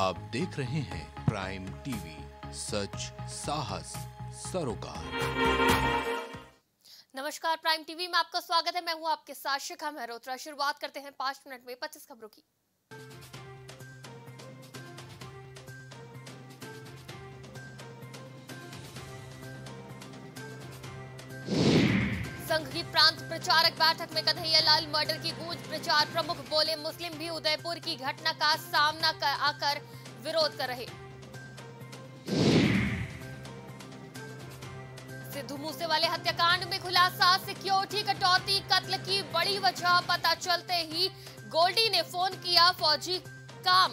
आप देख रहे हैं प्राइम टीवी, सच साहस सरोकार। नमस्कार, प्राइम टीवी में आपका स्वागत है। मैं हूं आपके साथ शिखा मेहरोत्रा। शुरुआत करते हैं 5 मिनट में 25 खबरों की। संघ की प्रांत प्रचारक बैठक में कन्हैयालाल मर्डर की गूंज। प्रचार प्रमुख बोले, मुस्लिम भी उदयपुर की घटना का सामना आकर विरोध कर रहे। सिद्धू मूसेवाले हत्याकांड में खुलासा, सिक्योरिटी कटौती कत्ल की बड़ी वजह पता चलते ही गोल्डी ने फोन किया फौजी काम।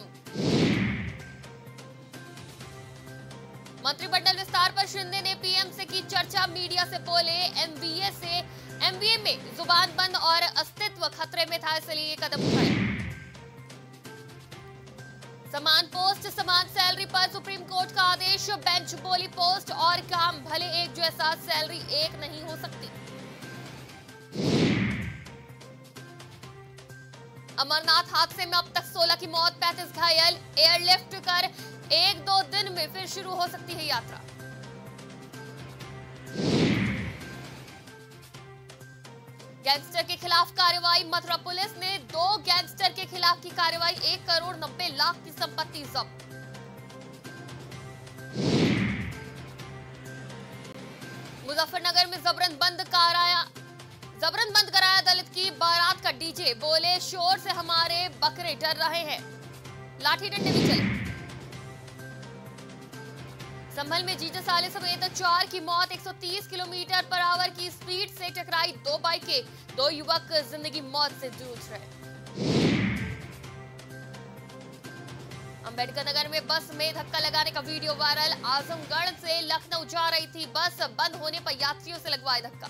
मंत्रिमंडल विस्तार पर शिंदे ने पीएम से की चर्चा। मीडिया से बोले, एमबीए में जुबान बंद और अस्तित्व खतरे में था, इसलिए ये कदम उठाया। समान पोस्ट समान सैलरी पर सुप्रीम कोर्ट का आदेश। बेंच बोली, पोस्ट और काम भले एक जैसा, सैलरी एक नहीं हो सकती। अमरनाथ हादसे में अब तक 16 की मौत, 35 घायल। एयरलिफ्ट कर 1-2 दिन में फिर शुरू हो सकती है यात्रा। गैंगस्टर के खिलाफ कार्रवाई। मथुरा पुलिस ने 2 गैंगस्टर के खिलाफ की कार्रवाई। 1 करोड़ 90 लाख की संपत्ति जब्त। मुजफ्फरनगर में जबरन बंद कराया दलित की बारात का डीजे। बोले, शोर से हमारे बकरे डर रहे हैं। लाठी डंडे भी चले। संभल में जीजा साले समेत 4 की मौत। 130 किलोमीटर पर आवर की स्पीड से टकराई 2 बाइकें। 2 युवक जिंदगी मौत से जूझ रहे। अंबेडकर नगर में बस में धक्का लगाने का वीडियो वायरल। आजमगढ़ से लखनऊ जा रही थी बस, बंद होने पर यात्रियों से लगवाए धक्का।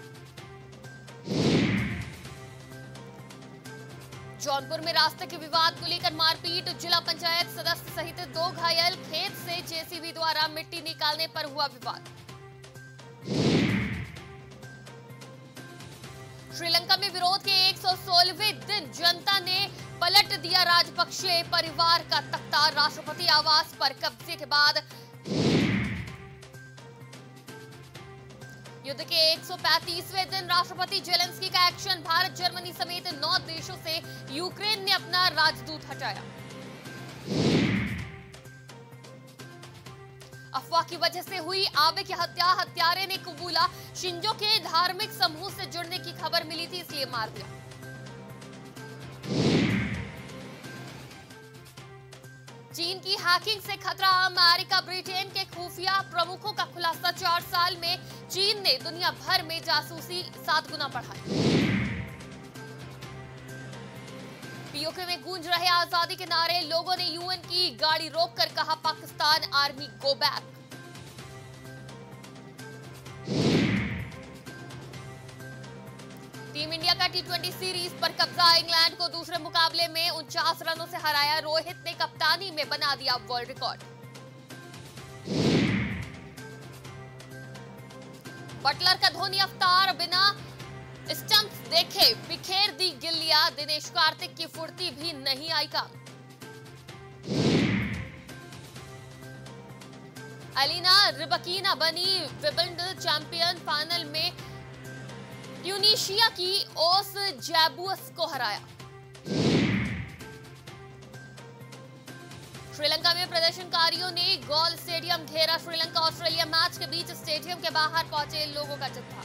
जौनपुर में रास्ते के विवाद को लेकर मारपीट। जिला पंचायत सदस्य सहित 2 घायल। खेत से जेसीबी द्वारा मिट्टी निकालने पर हुआ विवाद। श्रीलंका में विरोध के 116वें दिन जनता ने पलट दिया राजपक्षे परिवार का तख्ता। राष्ट्रपति आवास पर कब्जे के बाद युद्ध के 135वें दिन राष्ट्रपति जेलेंस्की का एक्शन। भारत जर्मनी समेत 9 देशों से यूक्रेन ने अपना राजदूत हटाया। अफवाह की वजह से हुई आबे की हत्या। हत्यारे ने कबूला, शिंजो के धार्मिक समूह से जुड़ने की खबर मिली थी, इसलिए मार दिया। चीन की हैकिंग से खतरा। अमेरिका ब्रिटेन के खुफिया प्रमुखों का खुलासा। 4 साल में चीन ने दुनिया भर में जासूसी 7 गुना बढ़ाई। पीओके में गूंज रहे आजादी के नारे। लोगों ने यूएन की गाड़ी रोककर कहा, Pakistan army go back. Team India का T20 सीरीज पर कब्जा। इंग्लैंड को दूसरे मुकाबले में 49 रनों से हराया। रोहित ने कप्तानी में बना दिया वर्ल्ड रिकॉर्ड। बटलर का धोनी अवतार। बिना स्टंप्स देखे बिखेर दी गिल्लियां। दिनेश कार्तिक की फुर्ती भी नहीं आई काम। अलीना रिबकीना बनी विंबलडन चैंपियन। फाइनल में ट्यूनीशिया की ओस जैबुअस को हराया। श्रीलंका में प्रदर्शनकारियों ने गॉल स्टेडियम घेरा। श्रीलंका ऑस्ट्रेलिया मैच के बीच स्टेडियम के बाहर पहुंचे लोगों का जत्था।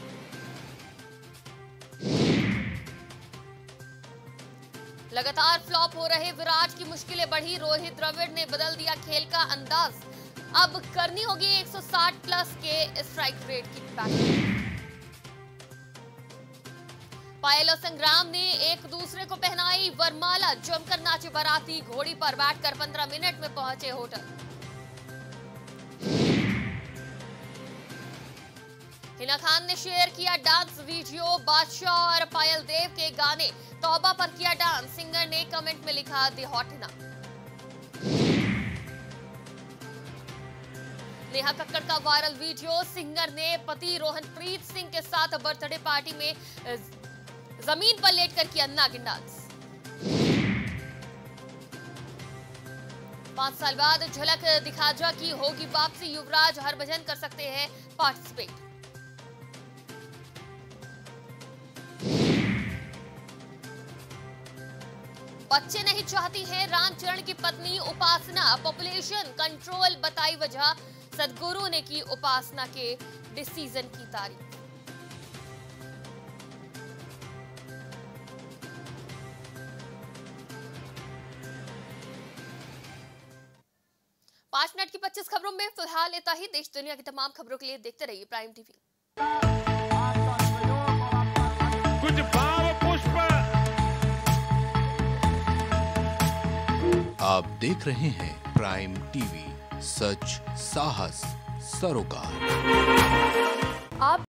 लगातार फ्लॉप हो रहे विराट की मुश्किलें बढ़ी। रोहित द्रविड़ ने बदल दिया खेल का अंदाज। अब करनी होगी 160 प्लस के स्ट्राइक रेट की बैटिंग। पायल और संग्राम ने एक दूसरे को पहनाई वरमाला। जमकर नाचे बाराती। घोड़ी पर बैठकर 15 मिनट में पहुंचे होटल। हिना खान ने शेयर किया डांस वीडियो। बादशाह और पायल देव के गाने तौबा पर किया डांस। सिंगर ने कमेंट में लिखा, दी हॉट हिना। नेहा कक्कड़ का वायरल वीडियो। सिंगर ने पति रोहनप्रीत सिंह के साथ बर्थडे पार्टी में जमीन पर लेटकर किया नागिन डांस। 5 साल बाद झलक दिखाजा की होगी वापसी, युवराज हरभजन कर सकते हैं पार्टिसिपेट। बच्चे नहीं चाहती है रामचरण की पत्नी उपासना, पॉपुलेशन कंट्रोल बताई वजह, सदगुरु ने की उपासना के डिसीजन की तारीफ। 5 मिनट की 25 खबरों में फिलहाल इतना ही। देश दुनिया की तमाम खबरों के लिए देखते रहिए प्राइम टीवी। कुछ भाव पुष्प। आप देख रहे हैं प्राइम टीवी, सच साहस सरोकार। आप